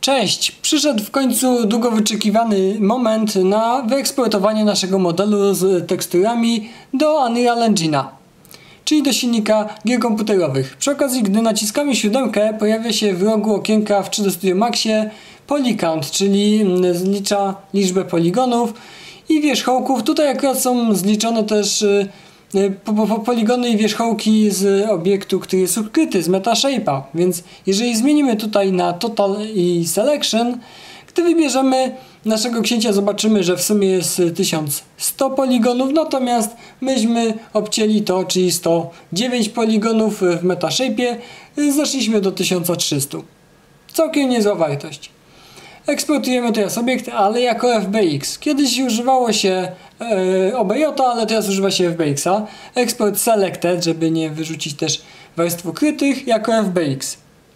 Cześć! Przyszedł w końcu długo wyczekiwany moment na wyeksportowanie naszego modelu z teksturami do Unreal Engine'a, czyli do silnika gier komputerowych. Przy okazji, gdy naciskamy 7, pojawia się w rogu okienka w 3D Studio Maxie Polycount, czyli zlicza liczbę poligonów i wierzchołków. Tutaj akurat są zliczone też poligony i wierzchołki z obiektu, który jest ukryty z Metashape'a, więc jeżeli zmienimy tutaj na Total i Selection, gdy wybierzemy naszego księcia, zobaczymy, że w sumie jest 1100 poligonów, natomiast myśmy obcięli to, czyli 109 poligonów w Metashape'ie, zeszliśmy do 1300. Całkiem niezła wartość. Eksportujemy teraz obiekt, ale jako FBX. Kiedyś używało się OBJ, ale teraz używa się FBX-a. Export Selected, żeby nie wyrzucić też warstw ukrytych, jako FBX.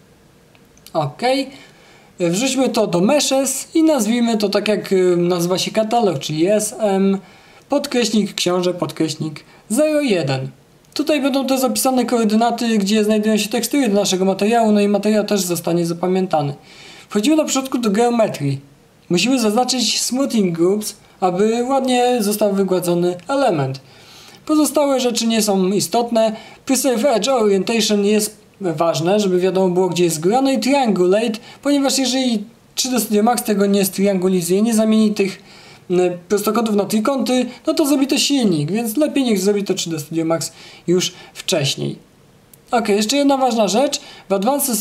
OK. Wrzućmy to do Meshes i nazwijmy to tak jak nazywa się katalog, czyli SM podkreśnik książę podkreśnik 01. Tutaj będą też zapisane koordynaty, gdzie znajdują się tekstury do naszego materiału, no i materiał też zostanie zapamiętany. Wchodzimy na początku do geometrii. Musimy zaznaczyć Smoothing Groups, aby ładnie został wygładzony element. Pozostałe rzeczy nie są istotne. Preserve Edge Orientation jest ważne, żeby wiadomo było, gdzie jest góra. No i Triangulate, ponieważ jeżeli 3D Studio Max tego nie striangulizuje, nie zamieni tych prostokątów na trójkąty, no to zrobi to silnik, więc lepiej niech zrobi to 3D Studio Max już wcześniej. Ok, jeszcze jedna ważna rzecz. W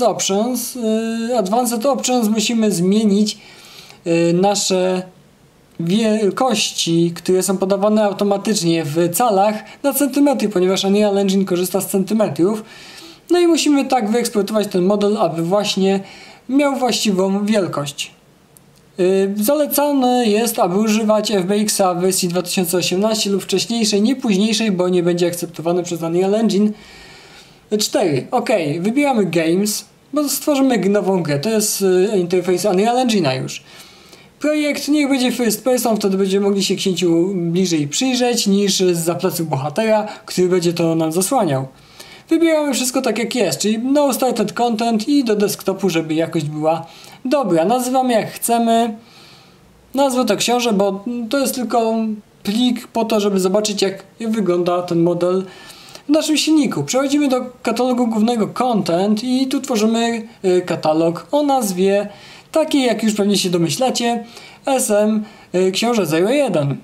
Advanced Options musimy zmienić nasze wielkości, które są podawane automatycznie w calach, na centymetry, ponieważ Unreal Engine korzysta z centymetrów. No i musimy tak wyeksportować ten model, aby właśnie miał właściwą wielkość. Zalecane jest, aby używać FBX-a w wersji 2018 lub wcześniejszej, nie późniejszej, bo nie będzie akceptowany przez Unreal Engine. 4. OK, wybieramy Games, bo stworzymy nową grę. To jest interfejs Unreal Engine'a już. Projekt niech będzie first person, wtedy będziemy mogli się księciu bliżej przyjrzeć niż zza pleców bohatera, który będzie to nam zasłaniał. Wybieramy wszystko tak jak jest, czyli no started content i do desktopu, żeby jakość była dobra. Nazywamy jak chcemy. Nazwę to książę, bo to jest tylko plik po to, żeby zobaczyć jak wygląda ten model w naszym silniku. Przechodzimy do katalogu głównego Content i tu tworzymy katalog o nazwie takiej, jak już pewnie się domyślacie, SM książę 01.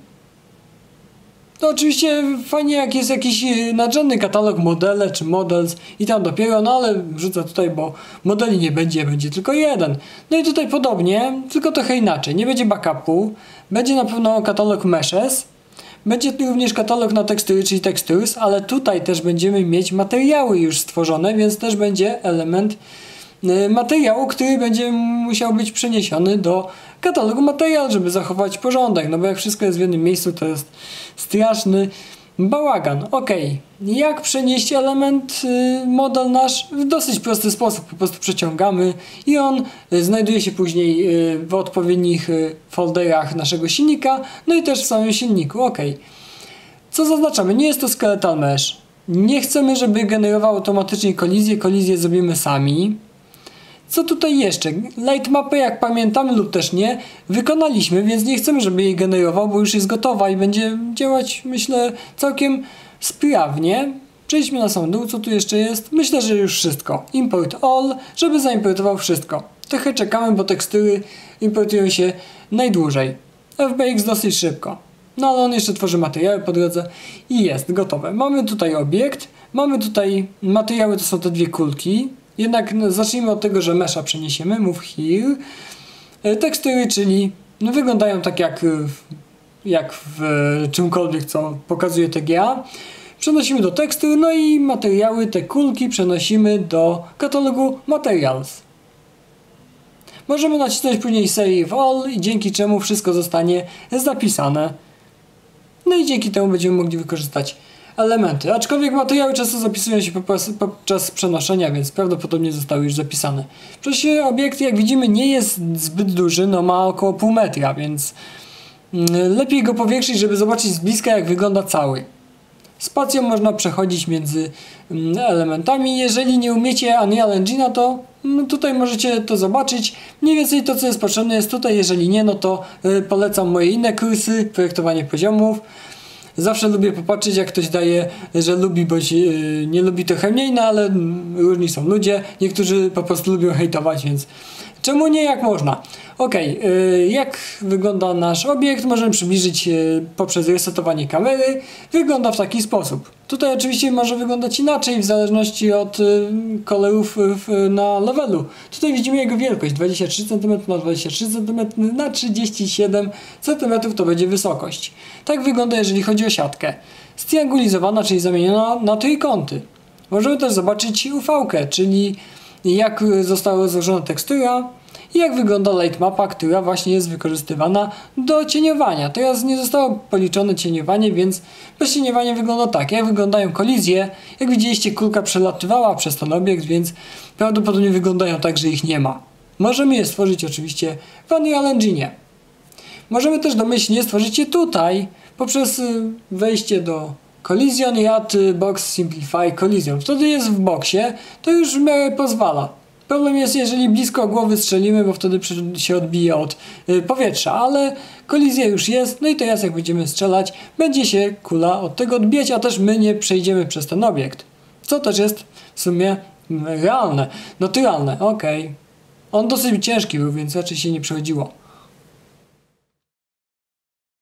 To oczywiście fajnie jak jest jakiś nadrzędny katalog modele czy models i tam dopiero, no ale wrzucę tutaj, bo modeli nie będzie, będzie tylko jeden. No i tutaj podobnie, tylko trochę inaczej. Nie będzie backupu, będzie na pewno katalog Meshes, będzie również katalog na tekstury, czyli textures, ale tutaj też będziemy mieć materiały już stworzone, więc też będzie element materiału, który będzie musiał być przeniesiony do katalogu materiał, żeby zachować porządek, no bo jak wszystko jest w jednym miejscu, to jest straszny bałagan. Ok, jak przenieść element, model nasz? W dosyć prosty sposób, po prostu przeciągamy i on znajduje się później w odpowiednich folderach naszego silnika, no i też w samym silniku. Ok, co zaznaczamy? Nie jest to skeletal mesh, nie chcemy, żeby generował automatycznie kolizję zrobimy sami. Co tutaj jeszcze? Light mapę, jak pamiętamy lub też nie, wykonaliśmy, więc nie chcemy, żeby jej generował, bo już jest gotowa i będzie działać, myślę, całkiem sprawnie. Przejdźmy na sam dół, co tu jeszcze jest? Myślę, że już wszystko. Import all, żeby zaimportował wszystko. Trochę czekamy, bo tekstury importują się najdłużej. FBX dosyć szybko. No ale on jeszcze tworzy materiały po drodze i jest gotowe. Mamy tutaj obiekt, mamy tutaj materiały, to są te dwie kulki. Jednak zacznijmy od tego, że mesha przeniesiemy, move here. Tekstury, czyli no, wyglądają tak jak w czymkolwiek, co pokazuje TGA. Przenosimy do tekstur, no i materiały, te kulki przenosimy do katalogu Materials. Możemy nacisnąć później Save All i dzięki czemu wszystko zostanie zapisane. No i dzięki temu będziemy mogli wykorzystać elementy, aczkolwiek materiały często zapisują się podczas przenoszenia, więc prawdopodobnie zostały już zapisane. Przecież obiekt, jak widzimy, nie jest zbyt duży, no ma około pół metra, więc lepiej go powiększyć, żeby zobaczyć z bliska, jak wygląda cały. Spacją można przechodzić między elementami. Jeżeli nie umiecie Unreal Engine'a, to tutaj możecie to zobaczyć. Mniej więcej to, co jest potrzebne, jest tutaj. Jeżeli nie, no to polecam moje inne kursy, projektowanie poziomów. Zawsze lubię popatrzeć, jak ktoś daje, że lubi bądź nie lubi, trochę mniej, no ale różni są ludzie. Niektórzy po prostu lubią hejtować, więc czemu nie, jak można. Ok, jak wygląda nasz obiekt, możemy przybliżyć poprzez resetowanie kamery. Wygląda w taki sposób. Tutaj oczywiście może wyglądać inaczej w zależności od kolorów na levelu. Tutaj widzimy jego wielkość 23 cm na 23 cm na 37 cm to będzie wysokość. Tak wygląda, jeżeli chodzi o siatkę. Striangulizowana, czyli zamieniona na trójkąty. Możemy też zobaczyć UV-kę, czyli jak została złożona tekstura i jak wygląda light mapa, która właśnie jest wykorzystywana do cieniowania. Teraz nie zostało policzone cieniowanie, więc bez cieniowania wygląda tak. Jak wyglądają kolizje? Jak widzieliście, kulka przelatywała przez ten obiekt, więc prawdopodobnie wyglądają tak, że ich nie ma. Możemy je stworzyć oczywiście w Unreal Engine. Możemy też domyślnie stworzyć je tutaj poprzez wejście do Collision i Add Box Simplify Collision. Wtedy jest w boksie, to już w miarę pozwala. Problem jest, jeżeli blisko głowy strzelimy, bo wtedy się odbije od powietrza, ale kolizja już jest, no i teraz jak będziemy strzelać, będzie się kula od tego odbijać, a też my nie przejdziemy przez ten obiekt. Co też jest w sumie realne, naturalne, okej. On dosyć ciężki był, więc raczej się nie przechodziło.